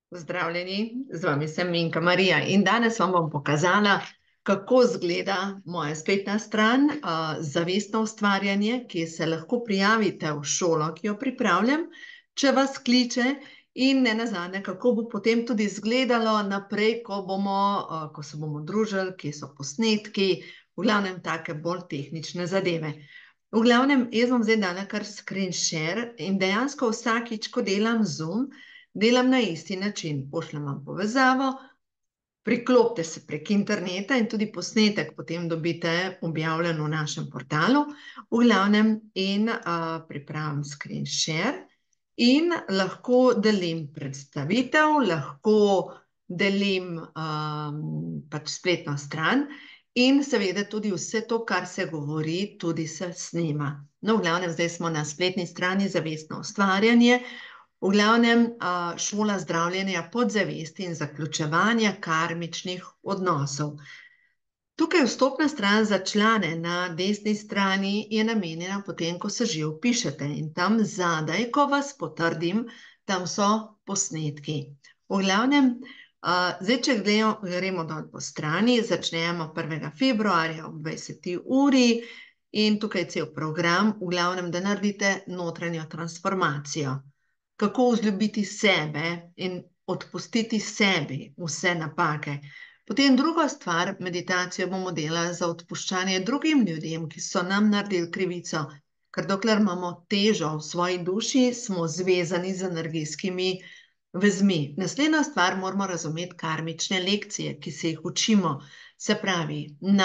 Pozdravljeni, z vami sem Minka Marija in danes vam bom pokazala, kako izgleda moja spletna stran, Zavestno ustvarjanje, ki se lahko prijavite v šolo, ki jo pripravljam, če vas kliče in nenazadnje, kako bo potem tudi izgledalo naprej, ko se bomo družili, kje so posnetki, v glavnem take bolj tehnične zadeve. V glavnem, jaz bom zdaj dala kar screen share in dejansko vsakič, ko delam Zoom, delam na isti način. Pošljem vam povezavo, priklopite se prek interneta in tudi posnetek potem dobite objavljen v našem portalu. V glavnem in pripravim screen share in lahko delim predstavitev, lahko delim pač spletno stran in seveda tudi vse to, kar se govori, tudi se snema. No, v glavnem, zdaj smo na spletni strani Zavestno ustvarjanje. V glavnem, šola zdravljenja podzavesti in zaključevanja karmičnih odnosov. Tukaj vstopna stran za člane na desni strani je namenjena potem, ko se že vpišete in tam zadaj, ko vas potrdim, tam so posnetki. V glavnem, zdaj, če gremo dol po strani, začnemo 1. februarja ob 20. uri in tukaj je cel program, v glavnem, da naredite notranjo transformacijo. Kako vzljubiti sebe in odpustiti sebi vse napake. Potem druga stvar, meditacijo bomo delali za odpuščanje drugim ljudem, ki so nam naredili krivico, ker dokler imamo težo v svoji duši, smo zvezani z energijskimi vezmi. Naslednja stvar, moramo razumeti karmične lekcije, ki se jih učimo, se pravi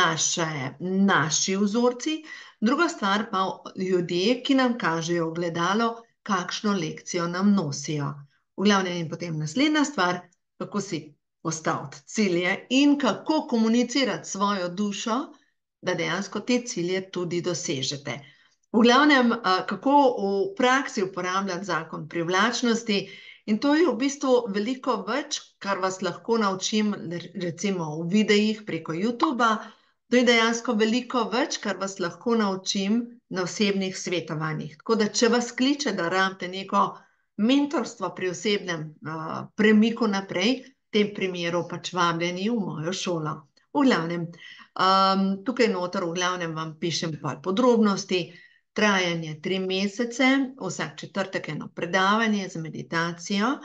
naši vzorci. Druga stvar pa ljudje, ki nam kažejo ogledalo, kakšno lekcijo nam nosijo. V glavnem in potem naslednja stvar, kako si postaviti cilje in kako komunicirati svojo dušo, da dejansko te cilje tudi dosežete. V glavnem, kako v praksi uporabljati zakon privlačnosti in to je v bistvu veliko več, kar vas lahko naučim recimo v videih preko YouTubea. To je dejansko veliko več, kar vas lahko naučim na osebnih svetovanjih. Tako da, če vas kliče, da rabite neko mentorstvo pri osebnem premiku naprej, v tem primeru pač vabljeni v mojo šolo. V glavnem, tukaj noter v glavnem vam pišem podrobnosti, trajanje 3 mesece, vsak četrtek eno predavanje z meditacijo,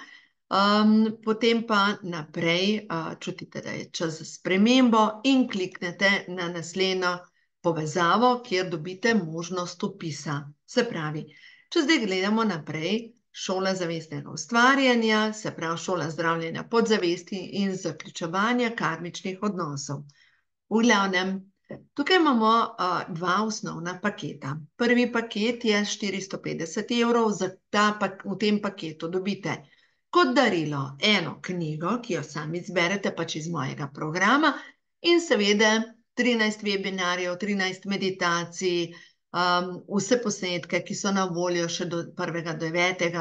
potem pa naprej čutite, da je čas za spremembo in kliknete na naslednjo povezavo, kjer dobite možnost vpisa. Se pravi, če zdaj gledamo naprej, šola zavestnega ustvarjanja, se pravi šola zdravljenja podzavesti in zaključevanja karmičnih odnosov. V glavnem, tukaj imamo 2 osnovna paketa. Prvi paket je 450 evrov, v tem paketu dobite kot darilo eno knjigo, ki jo sami izberete pač iz mojega programa in seveda 13 webinarjev, 13 meditacij, vse posnetke, ki so na voljo še do 1. 9.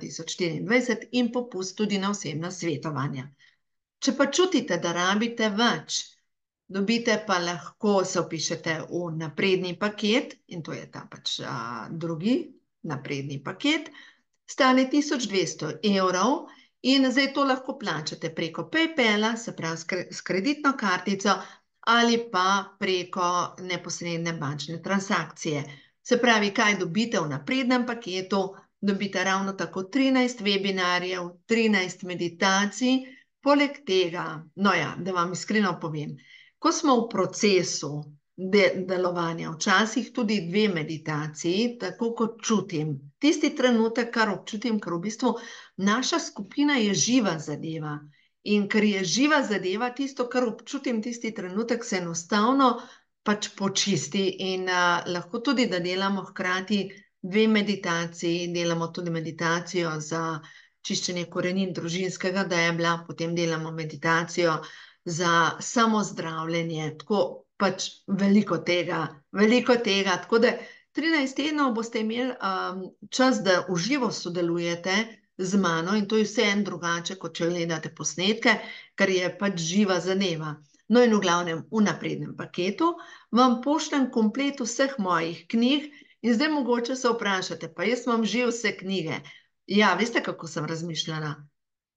2024 in popust tudi na osebna svetovanja. Če pa čutite, da rabite več, dobite pa lahko, se vpišete v napredni paket in to je ta pač drugi napredni paket, stane 1200 evrov in zdaj to lahko plačate preko PayPala, se pravi s kreditno kartico ali pa preko neposredne bančne transakcije. Se pravi, kaj dobite v naprednem paketu, dobite ravno tako 13 webinarjev, 13 meditacij, poleg tega, no ja, da vam iskreno povem, ko smo v procesu delovanja, včasih tudi 2 meditaciji, tako kot čutim. Tisti trenutek, kar občutim, ker v bistvu naša skupina je živa zadeva. In ker je živa zadeva, tisto, kar občutim tisti trenutek, se enostavno pač počisti in lahko tudi, da delamo hkrati 2 meditaciji, delamo tudi meditacijo za čiščenje korenin družinskega debla, potem delamo meditacijo za samozdravljenje, tako pač veliko tega, tako da 13 tednov boste imeli čas, da v živo sodelujete z mano in to je vseeno drugače, kot če gledate posnetke, ker je pač živa zadeva. No in v glavnem, v naprednem paketu vam pošljem komplet vseh mojih knjig in zdaj mogoče se vprašate, pa jaz imam že vse knjige. Ja, veste, kako sem razmišljala?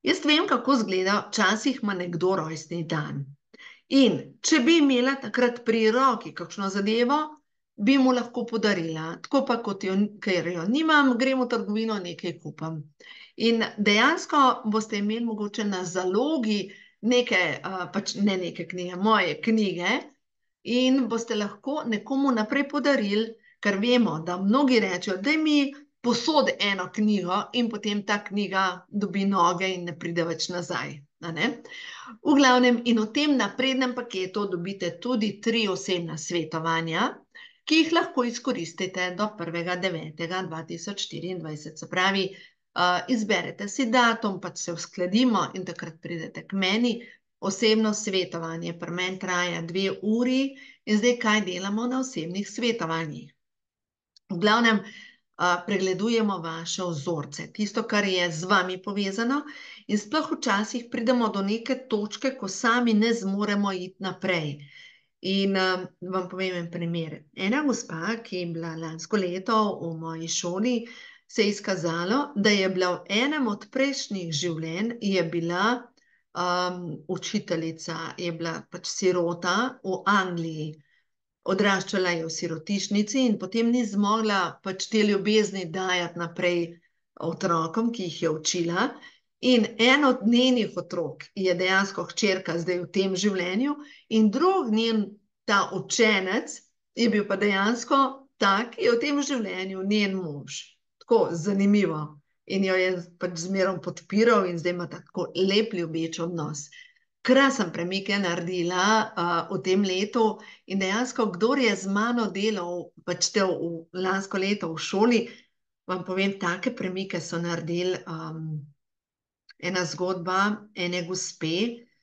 Jaz vem, kako izgleda, včasih ima nekdo rojstni dan. In če bi imela takrat pri roki kakšno zadevo, bi mu lahko podarila. Tako pa, ker jo nimam, grem v trgovino, nekaj kupam. In dejansko boste imeli mogoče na zalogi neke, pač ne neke knjige, moje knjige, in boste lahko nekomu naprej podarili, ker vemo, da mnogi rečejo, daj mi posodi eno knjigo in potem ta knjiga dobi noge in ne pride več nazaj. A ne? V glavnem, in v tem naprednem paketu dobite tudi 3 osebna svetovanja, ki jih lahko izkoristite do 1.9.2024. Se pravi, izberete si datum, pač se uskladimo in takrat pridete k meni. Osebno svetovanje pri meni traja 2 uri in zdaj kaj delamo na osebnih svetovanjih? V glavnem, pregledujemo vaše vzorce, tisto, kar je z vami povezano, in sploh včasih pridemo do neke točke, ko sami ne zmoremo iti naprej. In vam povem en primer. Ena gospa, ki je bila lansko leto v moji šoli, se je izkazalo, da je bila v enem od prejšnjih življenj, je bila učiteljica, je bila pač sirota v Angliji. Odraščala je v sirotišnici in potem ni zmogla pač te ljubezni dajati naprej otrokom, ki jih je učila. In en od njenih otrok je dejansko hčerka zdaj v tem življenju in drug njen ta učenec je bil pa dejansko tak, ki je v tem življenju njen mož. Tako zanimivo. In jo je pač zmerom podpiral in zdaj ima tako lep ljubeč odnos. Krasen premik je naredila v tem letu in dejansko, kdor je z mano delal, pač te lansko leto v šoli, vam povem, take premike so naredili. Ena zgodba ene gospe,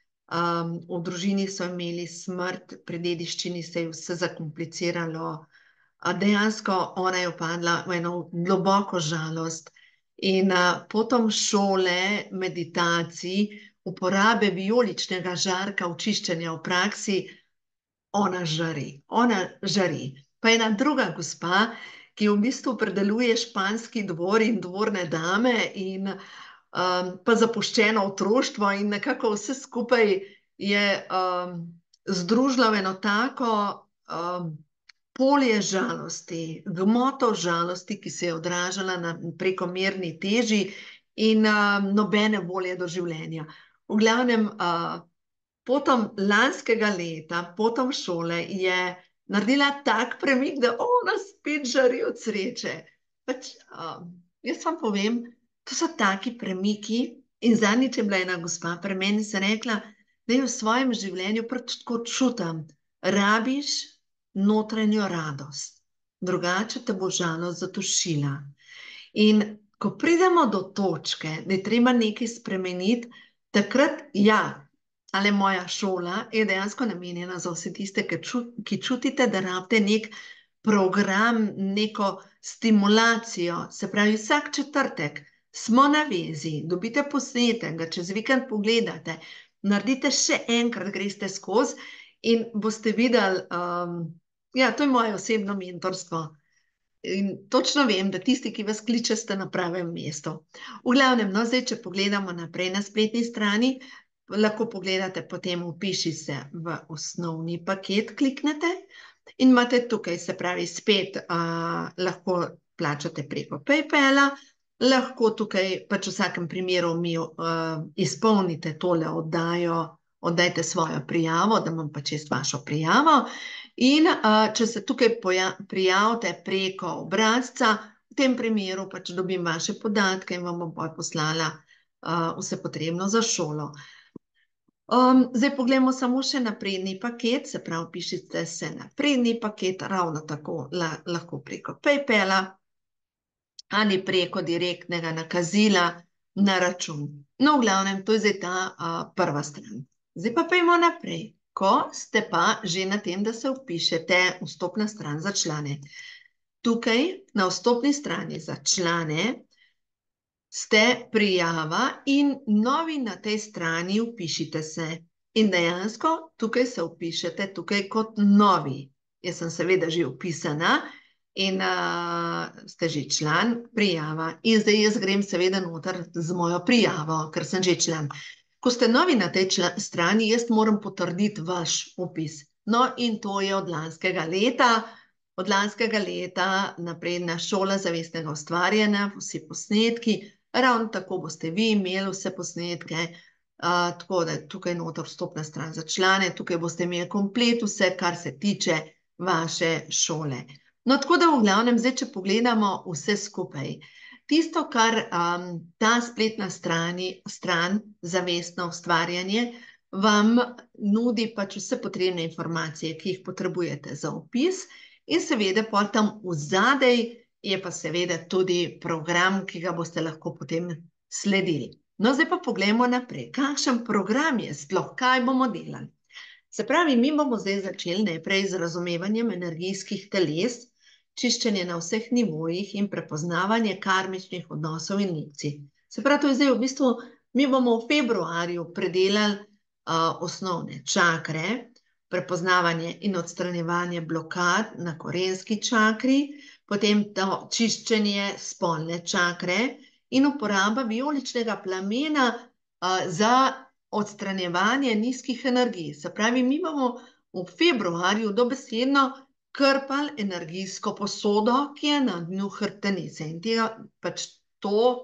v družini so imeli smrt, pri dediščini se je vse zakompliciralo, dejansko ona je upadla v eno globoko žalost in potom šole, meditacij, uporabe vijoličnega žarka, očiščenja v praksi, ona žari. Pa ena druga gospa, ki v bistvu predeluje španski dvor in dvorne dame in pa zapuščeno otroštvo in nekako vse skupaj je združila v eno tako polje žalosti, gmoto žalosti, ki se je odražala na prekomerni teži in nobene volje do življenja. V glavnem, potom lanskega leta, potom šole, je naredila tak premik, da ona spet žari od sreče. Pač, jaz vam povem, to so taki premiki in zadnjič je bila ena gospa pri meni, se rekla, da je v svojem življenju pač tako čutim, rabiš notranjo radost, drugače te bo žalost zatošila. In ko pridemo do točke, da je treba nekaj spremeniti, takrat, ja, ale moja šola je dejansko namenjena za vse tiste, ki čutite, da rabite nek program, neko stimulacijo. Se pravi, vsak četrtek smo na vezi, dobite posnetek, ga čez vikend pogledate, naredite še enkrat, greste skozi in boste videli, ja, to je moje osebno mentorstvo. In točno vem, da tisti, ki vas kliče, ste na pravem mestu. V glavnem, no, zdaj, če pogledamo naprej na spletni strani, lahko pogledate, potem vpiši se v osnovni paket, kliknete in imate tukaj, se pravi, spet lahko plačate preko PayPala, lahko tukaj pač v vsakem primeru mi izpolnite tole oddajo, oddajte svojo prijavo, da imam pač jaz vašo prijavo. In če se tukaj prijavite preko obrazca, v tem primeru pač dobim vaše podatke in vam bom poslala vse potrebno za šolo. Zdaj pogledamo samo še napredni paket, se pravi, pišite se napredni paket, ravno tako lahko preko PayPala ali preko direktnega nakazila na račun. No, v glavnem, to je zdaj ta prva stran. Zdaj pa pojdimo naprej. Ko ste pa že na tem, da se vpišete vstopna stran za člane. Tukaj na vstopni strani za člane ste prijava in novi na tej strani vpišite se. In dejansko tukaj se vpišete tukaj kot novi. Jaz sem seveda že vpisana in ste že član, prijava. In zdaj jaz grem seveda noter z mojo prijavo, ker sem že član. Ko ste novi na tej strani, jaz moram potrditi vaš vpis. No, in to je od lanskega leta. Od lanskega leta napredna šola zavestnega ustvarjanja, vsi posnetki, ravno tako boste vi imeli vse posnetke, tako da tukaj noter vstopna stran za člane, tukaj boste imeli komplet vse, kar se tiče vaše šole. No, tako da v glavnem, zdaj, če pogledamo vse skupaj, tisto, kar ta spletna stran Zavestno ustvarjanje vam nudi pač vse potrebne informacije, ki jih potrebujete za vpis, in seveda pol tam vzadej je pa seveda tudi program, ki ga boste lahko potem sledili. No, zdaj pa poglejmo naprej. Kakšen program je sploh, kaj bomo delali? Se pravi, mi bomo zdaj začeli najprej z razumevanjem energijskih teles, čiščenje na vseh nivojih in prepoznavanje karmičnih odnosov in lekcij. Se pravi, to je zdaj v bistvu, mi bomo v februarju predelali osnovne čakre, prepoznavanje in odstranjevanje blokad na korenski čakri, potem to čiščenje spolne čakre in uporaba vijoličnega plamena za odstranjevanje nizkih energij. Se pravi, mi bomo v februarju dobesedno krpali energijsko posodo, ki je na dnu hrbtenice. In tega pač to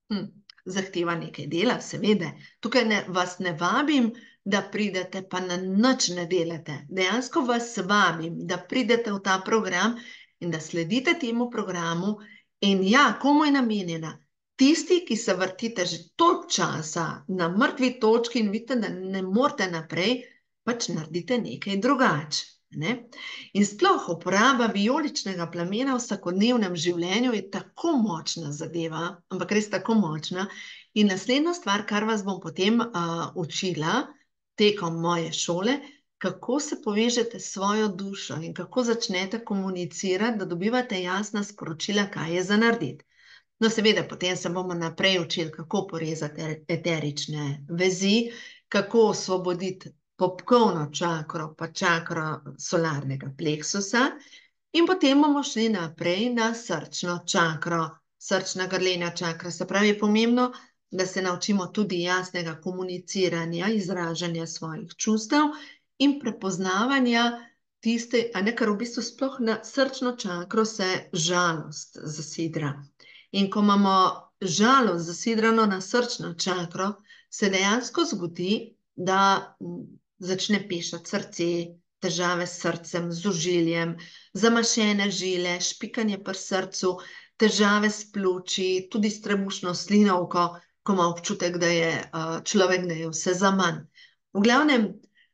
zahteva nekaj dela, seveda. Tukaj vas ne vabim, da pridete pa na nič ne delate. Dejansko vas vabim, da pridete v ta program in da sledite temu programu. In ja, komu je namenjena? Tisti, ki se vrtite že toliko časa na mrtvi točki in vidite, da ne morete naprej, pač naredite nekaj drugače. In sploh uporaba vijoličnega plamena v vsakodnevnem življenju je tako močna zadeva, ampak res tako močna. In naslednja stvar, kar vas bom potem učila tekom moje šole, kako se povežete s svojo dušo in kako začnete komunicirati, da dobivate jasna sporočila, kaj je za narediti. No, seveda, potem se bomo naprej učili, kako porezati eterične vezi, kako osvoboditi popkovno čakro, pa čakro solarnega pleksusa, in potem bomo šli naprej na srčno čakro, srčna grlena čakra. Se pravi, je pomembno, da se naučimo tudi jasnega komuniciranja, izražanja svojih čustev in prepoznavanja tiste, ker v bistvu sploh na srčno čakro se žalost zasidra. In ko imamo žalost zasidrano na srčno čakro, se dejansko zgodi, da začne pešati srce, težave s srcem, z ožiljem, zamašene žile, špikanje pri srcu, težave s pljuči, tudi s trebušno slinavko, ko ima občutek, da je človek, da je vse zaman. V glavnem,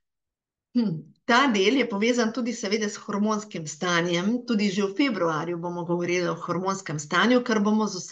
ta del je povezan tudi seveda s hormonskim stanjem, tudi že v februarju bomo govorili o hormonskem stanju, ker bomo z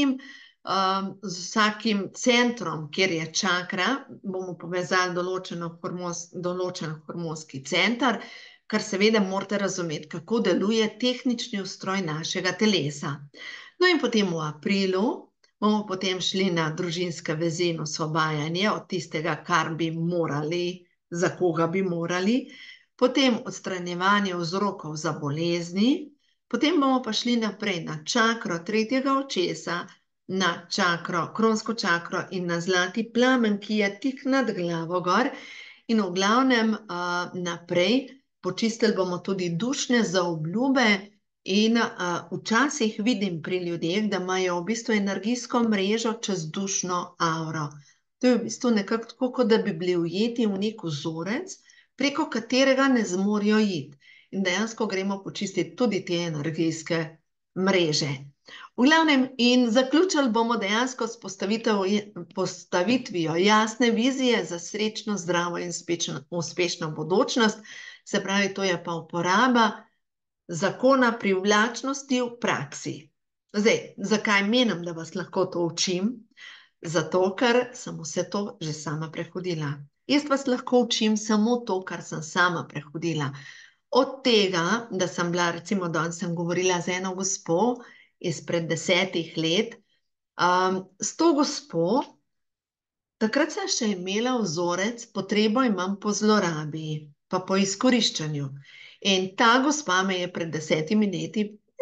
vsakim centrom, kjer je čakra, bomo povezali določen hormonski center, kar seveda morate razumeti, kako deluje tehnični ustroj našega telesa. No in potem v aprilu bomo potem šli na družinske vezi in osvobajanje od tistega, kar bi morali, za koga bi morali, potem odstranjevanje vzrokov za bolezni, potem bomo pa šli naprej na čakro tretjega očesa, na čakro, kronsko čakro in na zlati plamen, ki je tik nad glavo gor, in v glavnem naprej počistili bomo tudi dušne zaobljube in včasih vidim pri ljudeh, da imajo v bistvu energijsko mrežo čez dušno avro. To je v bistvu nekako tako, kot da bi bili ujeti v nek vzorec, preko katerega ne zmorijo iti. In dejansko gremo počistiti tudi te energijske mreže. V glavnem, in zaključili bomo dejansko s postavitvijo jasne vizije za srečno, zdravo in uspešno bodočnost. Se pravi, to je pa uporaba zakona privlačnosti v praksi. Zdaj, zakaj menim, da vas lahko to učim? Zato, ker sem vse to že sama prehodila. Jaz vas lahko učim samo to, kar sem sama prehodila. Od tega, da sem bila, recimo danes sem govorila z eno gospo izpred 10 let, s to gospo, takrat sem še imela vzorec, potrebo imam po zlorabi, pa po izkoriščanju. In ta gospa me je pred 10 leti,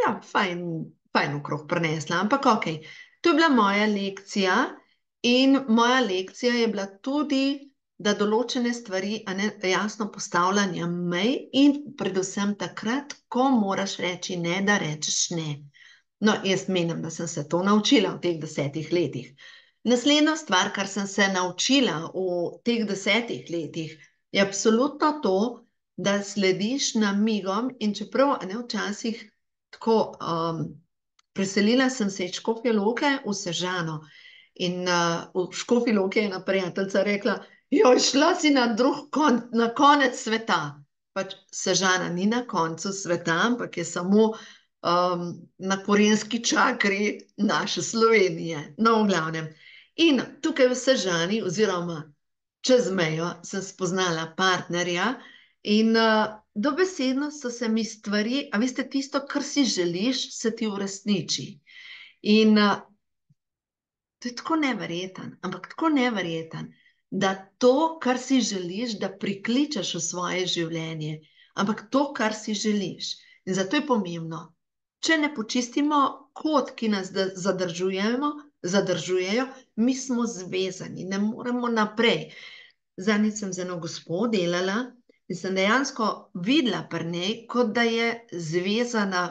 ja, fajn okrog prinesla, ampak ok. To je bila moja lekcija in moja lekcija je bila tudi, da določene stvari, a ne, jasno postavljanje mej in predvsem takrat, ko moraš reči ne, da rečeš ne. No, jaz menim, da sem se to naučila v teh 10 letih. Naslednja stvar, kar sem se naučila v teh 10 letih, je absolutno to, da slediš namigom in čeprav, a ne, včasih tako, preselila sem se iz Škofje Loke v Sežano in v Škofji Loki je ena prijateljica rekla, joj, šla si na na konec sveta. Pač Sežana ni na koncu sveta, ampak je samo na korenski čakri naše Slovenije. No, v glavnem. In tukaj v Sežani oziroma čez mejo sem spoznala partnerja in dobesedno so se mi stvari, a veste, tisto, kar si želiš, se ti uresniči. In to je tako neverjeten, ampak tako neverjeten, da to, kar si želiš, da prikličeš v svoje življenje, ampak to, kar si želiš. In zato je pomembno, če ne počistimo kot, ki nas zadržujejo, mi smo zvezani, ne moremo naprej. Zadnjič sem z eno gospo delala in sem dejansko videla pri njej, kot da je zvezana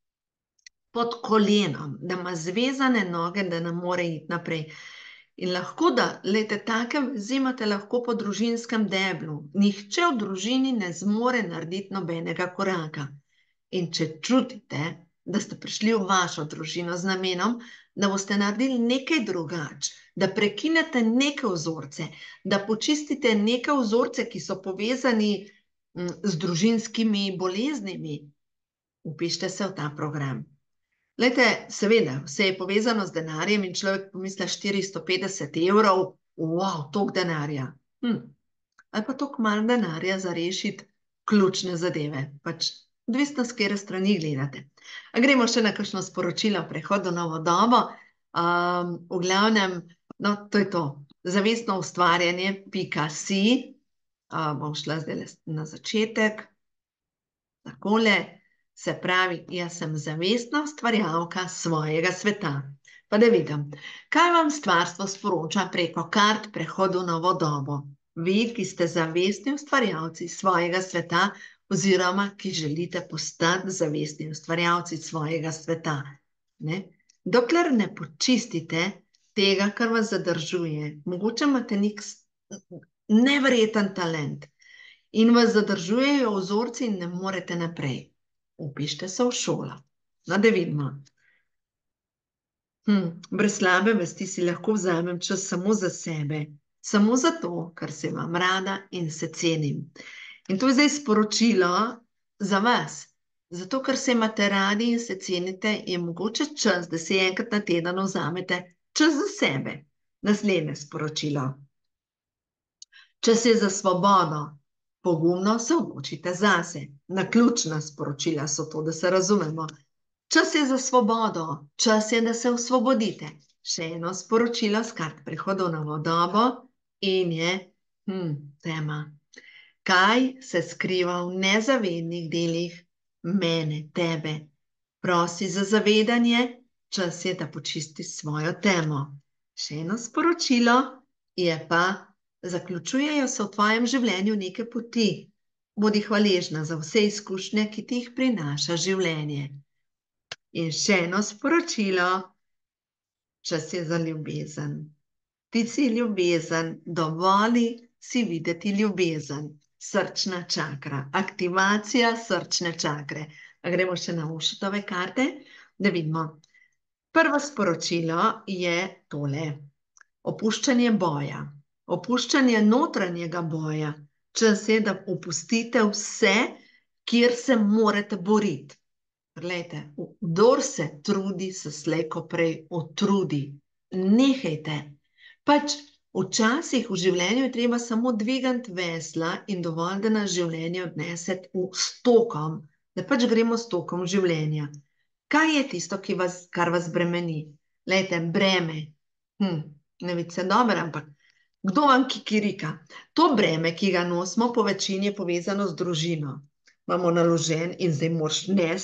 pod kolenom, da ima zvezane noge, da ne more iti naprej. In lahko da, lejte, take vezi imate lahko po družinskem deblu. Nihče v družini ne zmore narediti nobenega koraka. In če čutite, da ste prišli v vašo družino z namenom, da boste naredili nekaj drugače, da prekinete neke vzorce, da počistite neke vzorce, ki so povezani z družinskimi boleznimi, vpište se v ta program. Glejte, seveda, vse je povezano z denarjem in človek pomisli 450 evrov, wow, toliko denarja. Ali pa toliko malo denarja za rešiti ključne zadeve. Pač odvisno, s katere strani gledate. A gremo še na kakšno sporočilo, prehod v novo dobo. V glavnem, no, to je to. Zavestno ustvarjanje.si. Bom šla zdaj na začetek. Takole. Se pravi, jaz sem zavestna ustvarjalka svojega sveta. Pa da vidim, kaj vam stvarstvo sporoča preko kart prehodu v novo dobo. Vi, ki ste zavestni ustvarjalci svojega sveta oziroma ki želite postati zavestni ustvarjalci svojega sveta. Ne? Dokler ne počistite tega, kar vas zadržuje, mogoče imate nek neverjeten talent in vas zadržujejo vzorci in ne morete naprej. Upište se v šolo. No, da vidimo. Brez slabe vesti si lahko vzamem čas samo za sebe. Samo zato, ker se vam rada in se cenim. In to je zdaj sporočilo za vas. Zato, ker se imate radi in se cenite, je mogoče čas, da si enkrat na teden vzamete čas za sebe. Naslednje sporočilo. Čas je za svobodo. Pogumno se odločite zase. Naključna sporočila so to, da se razumemo. Čas je za svobodo, čas je, da se osvobodite. Še eno sporočilo s kart prehoda v novo dobo in je tema. Kaj se skriva v nezavednih delih mene, tebe? Prosi za zavedanje, čas je, da počisti svojo temo. Še eno sporočilo je pa, zaključujejo se v tvojem življenju neke poti. Bodi hvaležna za vse izkušnje, ki ti jih prinaša življenje. In še eno sporočilo, čas je za ljubezen. Ti si ljubezen, dovoli si videti ljubezen. Srčna čakra, aktivacija srčne čakre. A gremo še na Ušetove karte, da vidimo. Prvo sporočilo je tole. Opuščanje boja. Opuščanje notranjega boja. Čas je, da opustite vse, kjer se morate boriti. Glejte, kdor se trudi, se slej ko prej utrudi. Nehajte. Pač včasih v življenju je treba samo dvigati vesla in dovolj, da nas življenje odnese s tokom. Da pač gremo s tokom življenja. Kaj je tisto, kar vas bremeni? Glejte, breme. Ne vidi se dobro, ampak kdo vam kikirika? To breme, ki ga nosimo, po večini je povezano z družino. Imamo naložen in zdaj moraš nesti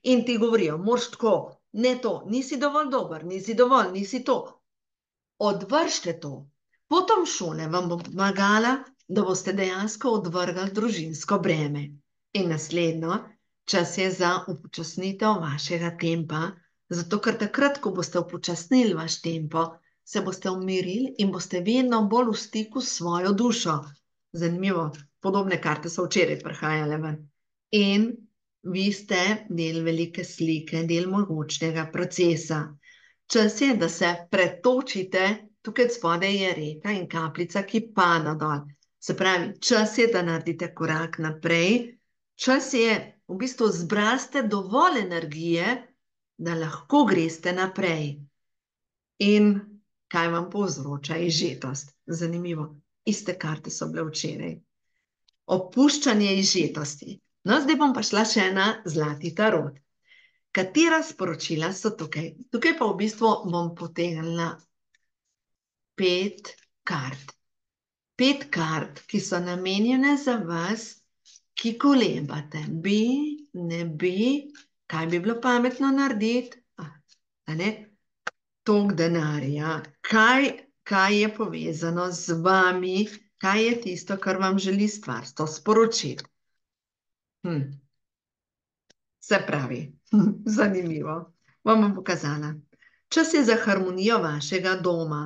in ti govorijo, moraš tako, ne to, nisi dovolj dober, nisi dovolj, nisi to. Odvržite to. Potom šole vam bo pomagala, da boste dejansko odvrgli družinsko breme. In naslednjo, čas je za upočasnitev vašega tempa, zato ker takrat, ko boste upočasnili vaš tempo, se boste umirili in boste vedno bolj v stiku s svojo dušo. Zanimivo, podobne karte so včeraj prihajale ven. In vi ste del velike slike, del mogočnega procesa. Čas je, da se pretočite, tukaj spodaj je reka in kapljica, ki pada dol. Se pravi, čas je, da naredite korak naprej, čas je, v bistvu zbraste dovolj energije, da lahko greste naprej. In kaj vam povzroča izžetost? Zanimivo, iste karte so bile včeraj. Opuščanje izžetosti. No, zdaj bom pa šla še na zlati tarot. Katera sporočila so tukaj? Tukaj pa v bistvu bom potegnila 5 kart. 5 kart, ki so namenjene za vas, ki kolebate. Bi, ne bi, kaj bi bilo pametno narediti? A ne? Tok denarja. Kaj je povezano z vami? Kaj je tisto, kar vam želi stvarstvo sporočiti? Se pravi, zanimivo. Vam bom pokazala. Čas je za harmonijo vašega doma.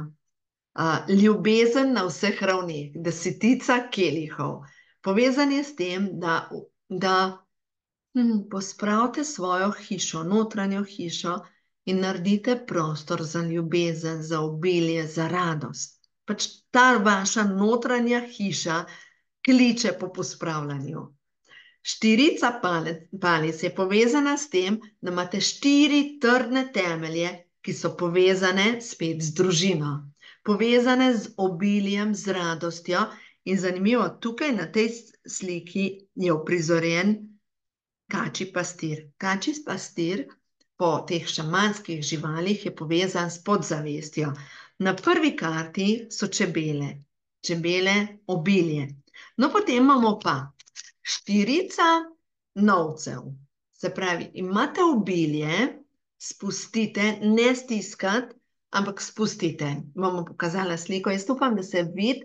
Ljubezen na vseh ravneh, 10 kelihov. Povezan je s tem, da pospravite svojo hišo, notranjo hišo in naredite prostor za ljubezen, za obilje, za radost. Pač ta vaša notranja hiša kliče po pospravljanju. 4 palic je povezana s tem, da imate 4 trdne temelje, ki so povezane spet z družino. Povezane z obiljem, z radostjo. In zanimivo, tukaj na tej sliki je uprizorjen kačji pastir. Kačji pastir po teh šamanskih živalih je povezan s podzavestjo. Na prvi karti so čebele. Čebele, obilje. No, potem imamo pa 4 novcev. Se pravi, imate obilje, spustite, ne stiskati, ampak spustite. Bomo pokazala sliko. Jaz upam, da se vidi.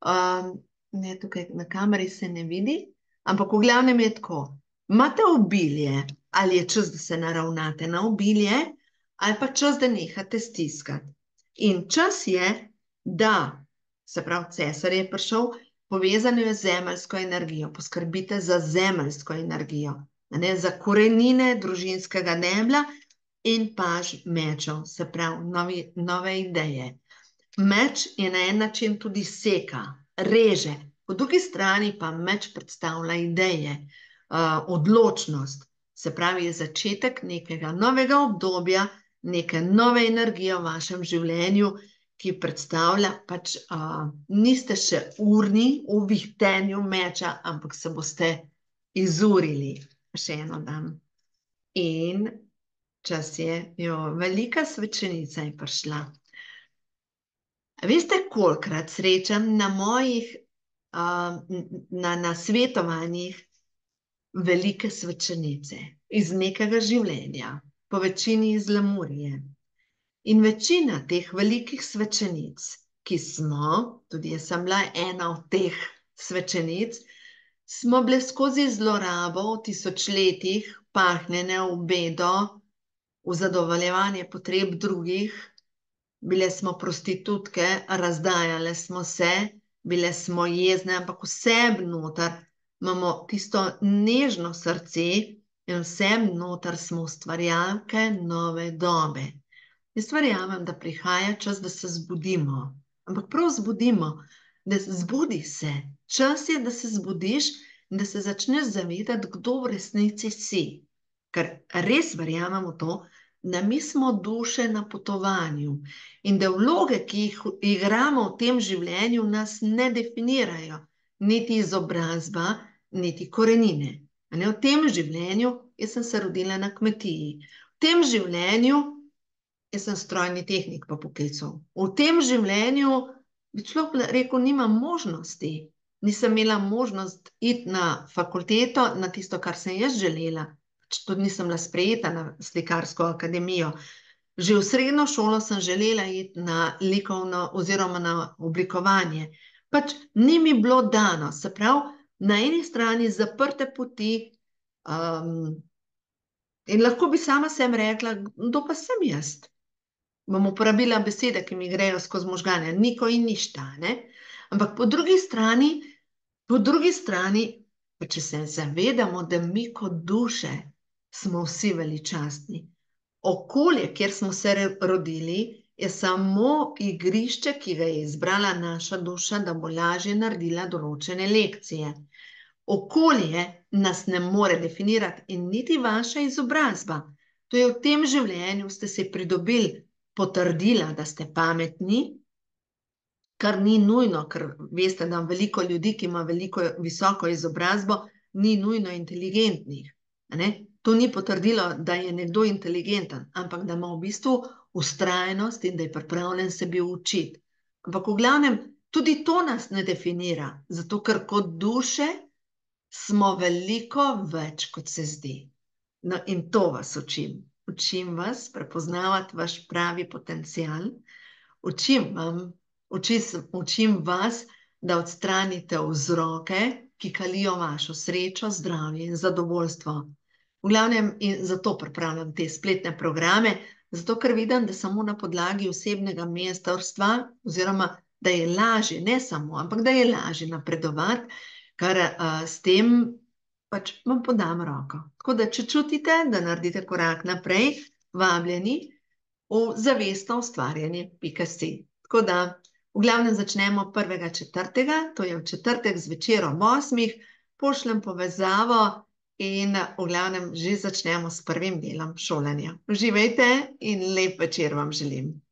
Ne, tukaj na kameri se ne vidi, ampak v glavnem je tako. Imate obilje, ali je čas, da se naravnate na obilje, ali pa čas, da nehate stiskati. In čas je, da, se pravi, cesar je prišel, povezano je z zemeljsko energijo. Poskrbite za zemeljsko energijo, za korenine družinskega debla in paž mečev, se pravi, nove ideje. Meč je na en način tudi seka, reže, po drugi strani pa meč predstavlja ideje, odločnost, se pravi, je začetek nekega novega obdobja, neke nove energije v vašem življenju, ki predstavlja, pač niste še urni v vihtenju meča, ampak se boste izurili. Še eno dam. In čas je, velika svečenica je prišla. Veste, kolikrat srečam na mojih nasvetovanjih velike svečenice iz nekega življenja, po večini iz Lemurije. In večina teh velikih svečenic, ki smo, tudi jaz sem bila ena od teh svečenic, smo bile skozi zlorabo v tisočletjih pahnjene v bedo, v zadovoljevanje potreb drugih. Bile smo prostitutke, razdajale smo se, bile smo jezne, ampak vsem noter imamo tisto nežno srce in vsem noter smo ustvarjalke nove dobe. Jaz verjamem, da prihaja čas, da se zbudimo, ampak prav zbudimo, da zbudi se. Čas je, da se zbudiš in da se začneš zavedati, kdo v resnici si. Ker res verjamem v to, da mi smo duše na potovanju in da vloge, ki jih igramo v tem življenju, nas ne definirajo, niti izobrazba, niti korenine. V tem življenju, jaz sem se rodila na kmetiji, v tem življenju, jaz sem strojni tehnik po poklicu, v tem življenju, bi človek rekel, nimam možnosti, nisem imela možnost iti na fakulteto, na tisto, kar sem jaz želela. tudi nisem bila sprejeta na slikarsko akademijo. Že v srednjo šolo sem želela iti na likovno oziroma na oblikovanje. Pač ni mi bilo dano, se pravi, na eni strani zaprte poti, in lahko bi sama sem rekla, kdo pa sem jaz? Bom uporabila besede, ki mi grejo skozi možgane, niko in ništa, ne? Ampak po drugi strani, pa če se zavedamo, da mi kot duše smo vsi veličastni. Okolje, kjer smo se rodili, je samo igrišče, ki ga je izbrala naša duša, da bo lažje naredila določene lekcije. Okolje nas ne more definirati in niti vaša izobrazba. To je v tem življenju, ste si pridobili potrdila, da ste pametni, kar ni nujno, ker veste, da veliko ljudi, ki ima visoko izobrazbo, ni nujno inteligentnih. To ni potrdilo, da je nekdo inteligenten, ampak da ima v bistvu vztrajnost in da je pripravljen se bi učiti. Ampak v glavnem, tudi to nas ne definira, zato ker kot duše smo veliko več, kot se zdi. No, in to vas učim. Učim vas prepoznavati vaš pravi potencial, učim vas, da odstranite vzroke, ki kalijo vašo srečo, zdravje in zadovoljstvo. V glavnem, in zato pripravljam te spletne programe, zato ker vidim, da samo na podlagi osebnega mentorstva, oziroma da je lažje, ne samo, ampak da je lažje napredovati, ker s tem pač vam podam roko. Tako da, če čutite, da naredite korak naprej, vabljeni v zavestno ustvarjanje.si. Tako da, v glavnem začnemo 1.4., to je v četrtek zvečer ob 8, pošljem povezavo in v glavnem že začnemo s prvim delom šolanja. Uživajte in lep večer vam želim.